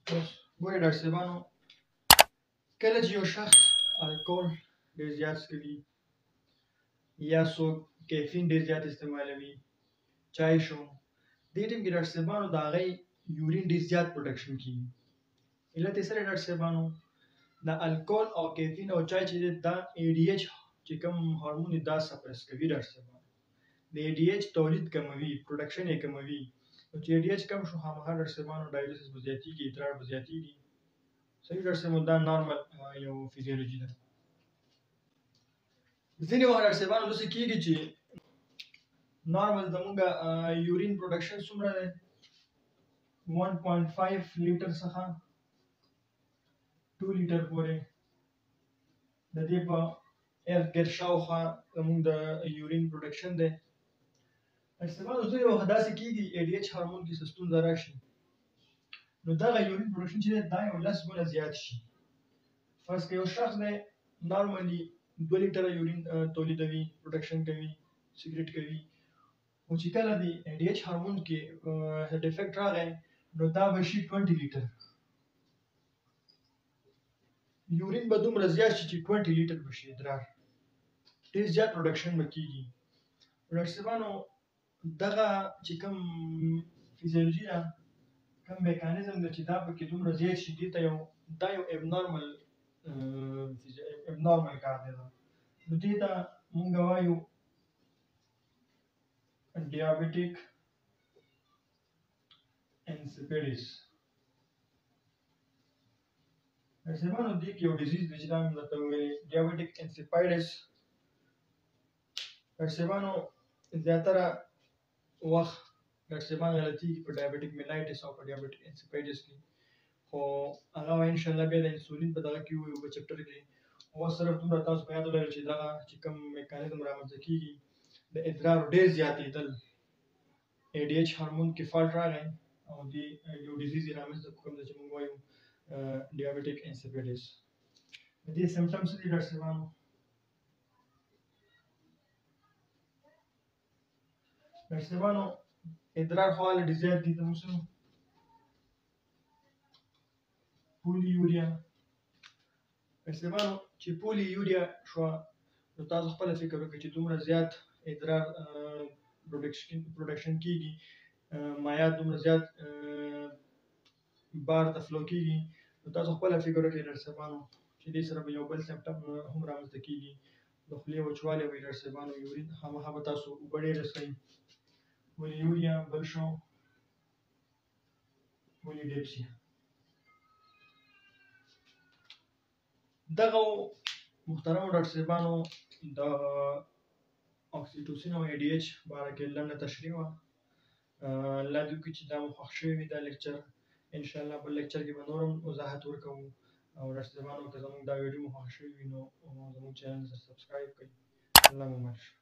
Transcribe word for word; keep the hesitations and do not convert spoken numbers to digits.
اوس ګورئ ډاکټر صاحبانو، کله چې یو شخص الکول ډېر زیات څښي یا څوک کیفین ډېر زیات استعمالوي، چای شو، دې ټیم کې ډاکټر صاحبانو د هغې یورین ډېر زیات پروډکشن کېږي. علت یې څه دی ډاکټر صاحبانو؟ د الکول او کیفین او چای چې دی دا ای ډي ایچ چې کوم هارمون دی دا سپرس کوي ډاکټر صاحبانو. د ای ډي ایچ تولید کموي، پروډکشن یې کموي. نو چې ای ډي ایچ کم شو خامخا ډاکټر صاحبانو ډایبټیس به زیاتېږي، ادرار به زیاتېږي. صحیح ډاکټر صاحب، دا نارمل یو فزیولوژي ده. ځینې وخت ډاکټر صاحبانو داسې کېږي چې نارمل زمونږ یورین پروډکشن څومره دی؟ ون پوینټ فایو لیټر څخه ټو لیټر پورې د دې په ارد ګرد شاوخوا زمونږ د یورین پروډکشن دی. ډاکټر صاحبانو ځینې وخت داسې کېږي ای ډي ایچ هارمون کې څه ستونزه راشي، نو دغه یورین پروډکشن چې دی دا یو لس ګونه زیات شي. فرض که یو شخص دی نارملي دوه لیټره یورین تولیدوي، پروډکشن کوي، سیګریټ کوي، خو چې کله د ای ډي ایچ هارمون کې ډیفیکټ راغی نو دا به شي ټوینټي لیټر. یورین به دومره زیات شي چې ټوینټي لیټر به شي ادرار. ډېر زیات پروډکشن به کېږي. ډاکټر صاحبانو دغه چې کوم فزیولوژي ده، کوم میکانیزم دی چې دا پکې دومره زیات شي، دې ته یو دا یو ابنارمل ابنارمل کار دی. نو دې ته مونږ وایو Diabetic Insipidus. ډاکټر صاحبانو دې کې یو ډیزیز دی چې دا مې درته وویلې Diabetic Insipidus. ډاکټر صاحبانو زیاتره وخت ډاکټر صاحبان غلطېږي په ډایبټیک میلایټس او په ډایبټیک انسیپایډس کې، خو هغه به انشاءالله بیا د انسولین په دغه کې ووایو په چپټر کې. اوس صرف دومره تاسو په یاد ولرئ چې دغه چې کوم میکانیزم رامنځته کېږي د ادرارو ډېر زیاتېدل، ای ډي ایچ هارمون کې فالټ راغی او دې یو ډیزیز یې رامنځته کوم دی چې موږ وایو ډایبټیک انسیپیډس. د دې سمټمز څه دي ډاکټر صاحبانو؟ ډاکټر صاحبانو ادرار خو الریډي زیات دي، ته موږ پولي یوریا. ډاکټر صاحبانو چې پولي یوریا شوه نو تاسو خپله فکر وکړئ چې دومره زیات ادرار پروډکشن کېږي، مایعات دومره زیات بار ته فلو کېږي، نو تاسو خپله فکر وکړئ ډاکټر صاحبانو چې دې سره به یو بل سمټم هم رامنځته کېږي، د خولې وچوالی به وي ډاکټر صاحبانو، یورین خامخا به تاسو اوبه ډېره څښئ. پولي یوریا، بل شو پولي ډیپسیا. دغه محترمو ډاکټر صاحبانو د اکسیټوسین او ای ډي ایچ باره کې لنډه تشریح وه. الله دې وکړي چې دا مو خوښ شوی وي دا لیکچر. انشاءالله بل لیکچر کې به نور هم وضاحت ورکوو. او ډاکټر صاحبانو که زموږ دا ویډیو مو خوښ شوی وي نو زموږ چینل سره سبسکرایب کړئ. الله مو مل شه.